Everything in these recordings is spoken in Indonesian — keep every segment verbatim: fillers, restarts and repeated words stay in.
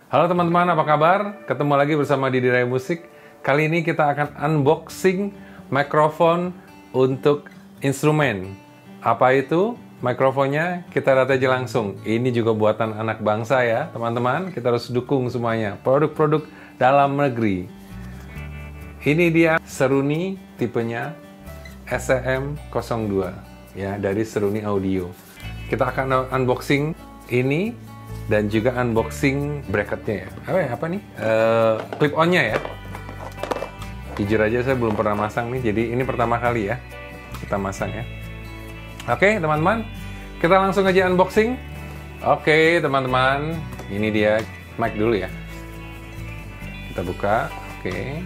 Halo teman-teman, apa kabar? Ketemu lagi bersama Didi Ray Musik. Kali ini kita akan unboxing mikrofon untuk instrumen. Apa itu mikrofonnya? Kita lihat aja langsung. Ini juga buatan anak bangsa ya, teman-teman. Kita harus dukung semuanya. Produk-produk dalam negeri. Ini dia Seruni tipenya S E M nol dua ya, dari Seruni Audio. Kita akan unboxing ini dan juga unboxing bracketnya ya. Apa ya? Apa nih? Uh, clip on-nya ya. Jujur aja saya belum pernah masang nih, jadi ini pertama kali ya kita masang ya. Oke teman-teman, kita langsung aja unboxing. Oke teman-teman, ini dia mic dulu ya. Kita buka. Oke.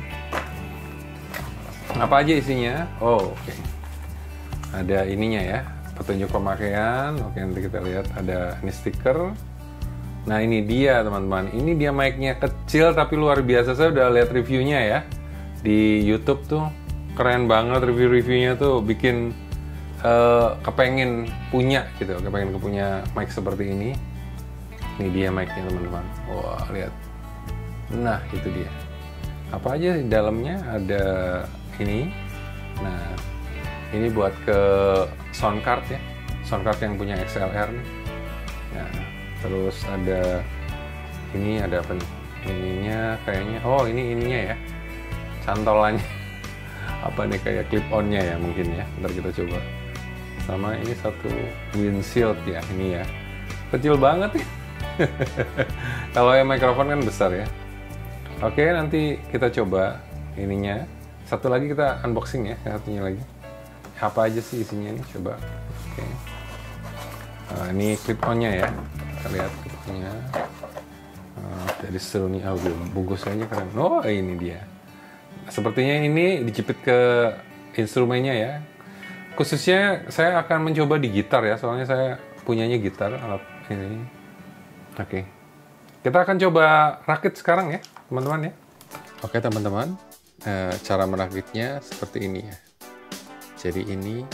Apa aja isinya? Oh, oke. Ada ininya ya, petunjuk pemakaian. Oke, nanti kita lihat ada ini stiker. Nah ini dia teman-teman, ini dia mic-nya kecil tapi luar biasa. Saya udah lihat reviewnya ya di YouTube tuh, keren banget review-reviewnya tuh, bikin uh, kepengen punya gitu, kepengen punya mic seperti ini. Ini dia mic-nya teman-teman. Wah lihat, nah itu dia. Apa aja di dalamnya? Ada ini. Nah ini buat ke sound card ya, sound card yang punya X L R nih. Nah terus ada ini, ada apa nih? Ininya kayaknya, oh ini ininya ya, cantolannya. Apa nih, kayak clip on-nya ya mungkin ya. Ntar kita coba. Sama ini satu windshield ya, ini ya. Kecil banget nih. Kalau yang mikrofon kan besar ya. Oke, nanti kita coba ininya. Satu lagi kita unboxing ya, satunya lagi. Apa aja sih isinya nih, coba. Oke. Nah, ini clip on-nya ya. Kita lihat clipnya uh, dari Seruni Audio, bungkusannya keren. Oh ini dia, sepertinya ini dijepit ke instrumennya ya. Khususnya saya akan mencoba di gitar ya, soalnya saya punyanya gitar alat ini. Oke, kita akan coba rakit sekarang ya teman-teman ya. Oke teman-teman, uh, cara merakitnya seperti ini ya. Jadi ini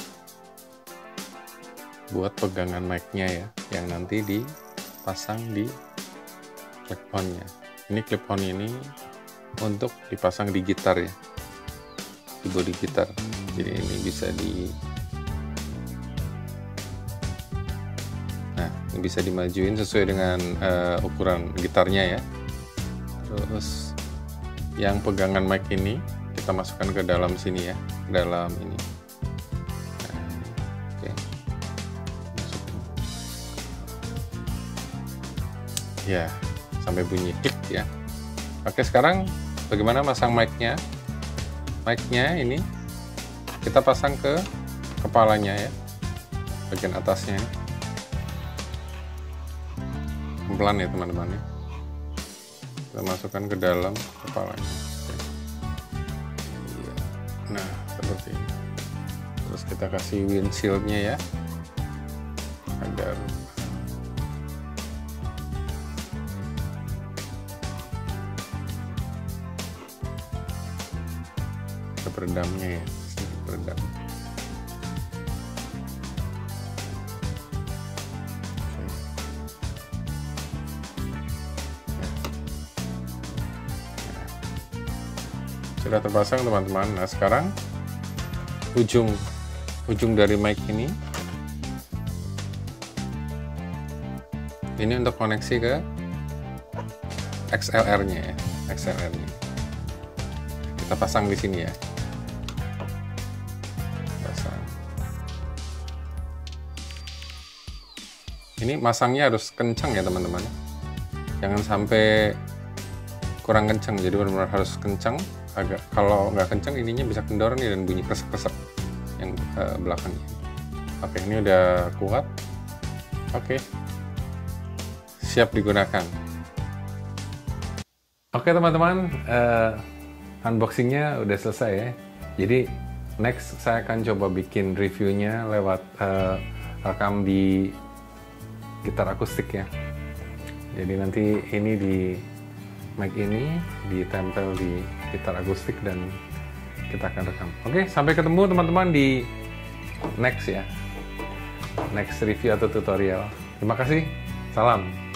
buat pegangan mic-nya ya, yang nanti dipasang di clip on-nya. Ini clip on ini untuk dipasang di gitar ya, di bodi gitar. Jadi ini bisa di, nah ini bisa dimajuin sesuai dengan uh, ukuran gitarnya ya. Terus yang pegangan mic ini kita masukkan ke dalam sini ya, ke dalam ini. Ya, sampai bunyi klik ya. Oke, sekarang bagaimana masang mic-nya? Mic-nya ini kita pasang ke kepalanya ya, bagian atasnya. Pelan ya teman-teman ya. Kita masukkan ke dalam kepalanya. Nah, seperti ini. Terus kita kasih windshield-nya ya, agar peredamnya ya, sedikit peredam. Sudah terpasang teman-teman. Nah sekarang ujung ujung dari mic ini ini untuk koneksi ke X L R-nya ya, X L R-nya. Kita pasang di sini ya. Ini masangnya harus kencang ya teman-teman, jangan sampai kurang kencang, jadi benar-benar harus kencang. Agak, kalau nggak kencang ininya bisa kendor nih dan bunyi kresek-kresek yang uh, belakangnya. Oke, ini udah kuat. Oke, siap digunakan. Oke teman-teman, uh, unboxingnya udah selesai ya. Jadi next saya akan coba bikin reviewnya lewat uh, rekam di gitar akustik ya. Jadi nanti ini di mic ini ditempel di gitar akustik dan kita akan rekam. Oke, sampai ketemu teman-teman di next ya, next review atau tutorial. Terima kasih, salam.